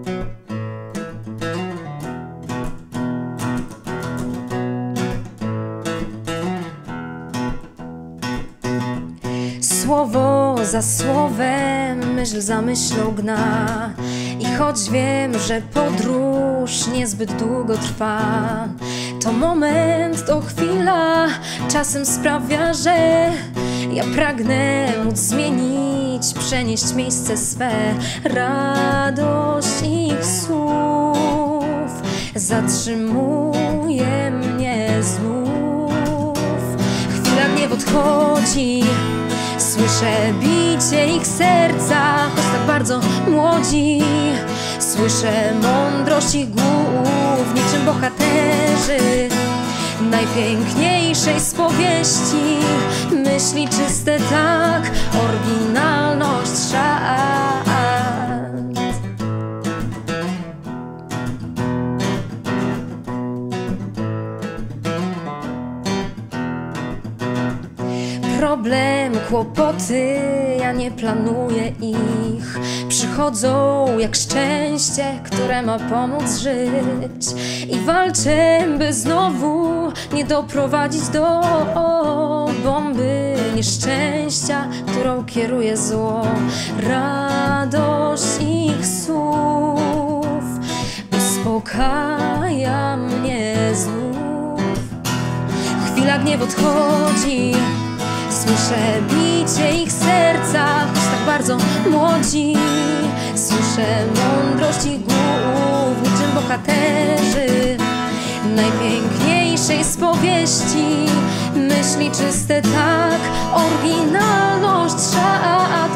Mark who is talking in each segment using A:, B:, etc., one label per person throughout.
A: Słowo za słowem, myśl za myślą gna. I choć wiem, że podróż niezbyt długo trwa, to moment, to chwila czasem sprawia, że ja pragnę móc zmienić, przenieść miejsce swe. Radość ich słów zatrzymuje mnie znów. Chwila gniew odchodzi, słyszę bicie ich serca, choć tak bardzo młodzi. Słyszę mądrość ich głów, niczym bohaterzy najpiękniejszej z powieści. Myśli czyste tak, oryginalność szat. Problem, kłopoty, ja nie planuję ich. Przychodzą jak szczęście, które ma pomóc żyć. I walczę, by znowu nie doprowadzić do bomby nieszczęścia, którą kieruje zło. Radość ich słów uspokaja mnie znów. Chwila gniew odchodzi, słyszę bicie ich serca, choć tak bardzo młodzi. Słyszę mądrość ich głów, niczym bohaterzy najpiękniejszej z powieści. Myśli czyste tak, oryginalność szat.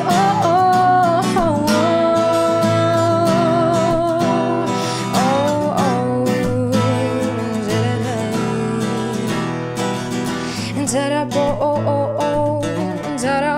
A: Zara